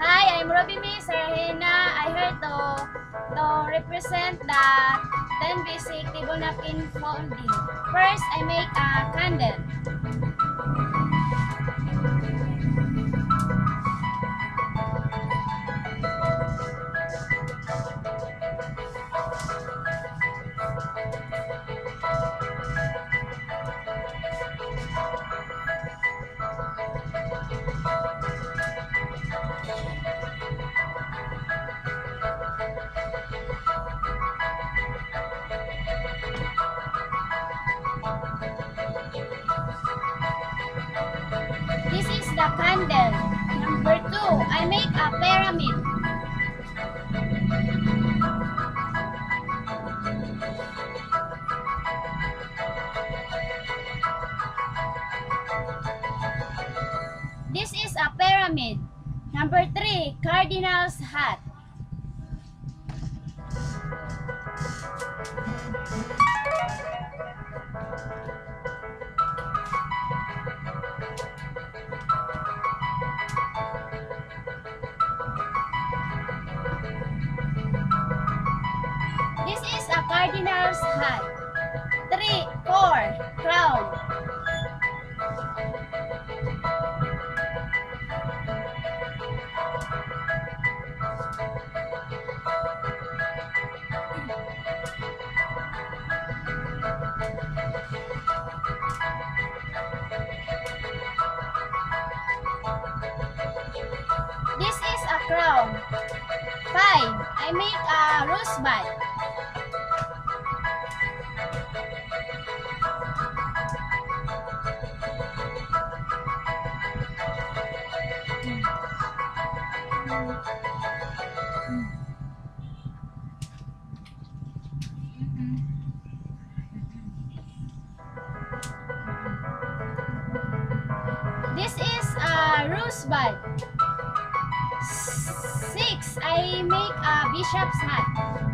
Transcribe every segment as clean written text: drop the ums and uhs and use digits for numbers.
Hi, I'm Ruby May Sarahena. I here to represent the 10 basic table napkin folding. First, I make a candle. This is the candle. Number 2, I make a pyramid. This is a pyramid. Number 3, cardinal's hat. This is a cardinal's hat. 4, crown. This is a crown. 5, I make a rosebud. This is a rosebud. 6, I make a bishop's hat.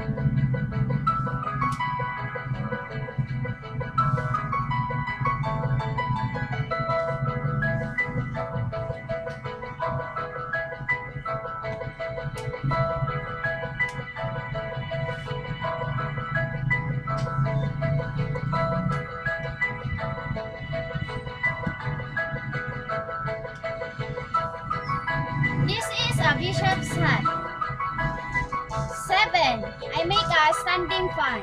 This is a bishop's hat. 7, I make a standing fan.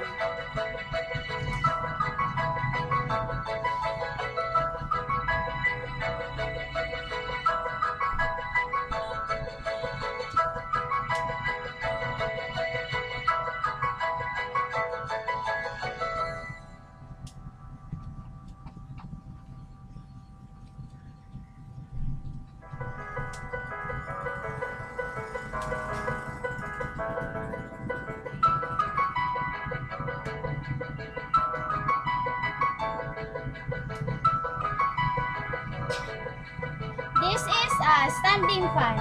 This is a standing fan.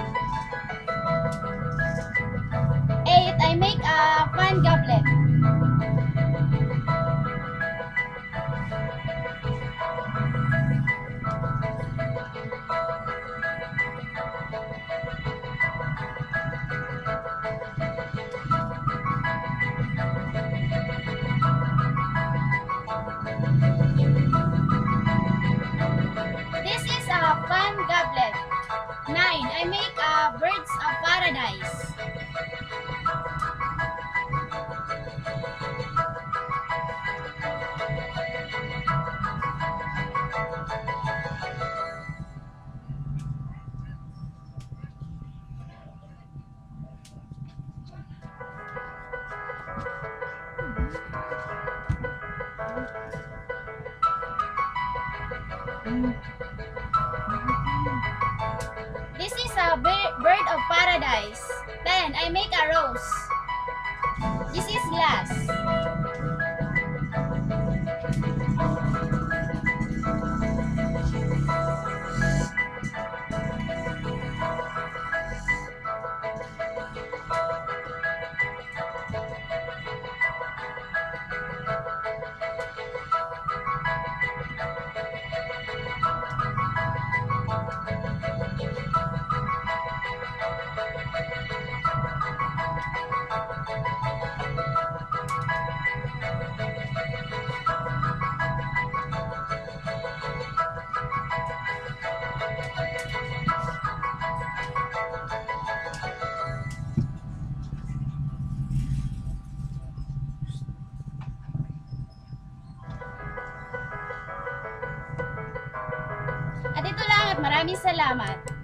8, I make a fan goblet. This is a fan goblet. 9, I make a birds of paradise. This is a bird of paradise. 10, I make a rose. This is glass. Maraming salamat.